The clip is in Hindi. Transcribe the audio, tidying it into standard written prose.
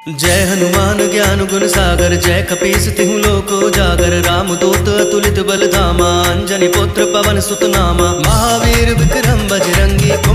जय हनुमान ज्ञान गुण सागर, जय कपीस तिहु लोक उजागर। राम दूत अतुलित बल धामा, अंजनी पुत्र पवन सुत नामा। महावीर विक्रम बजरंगी।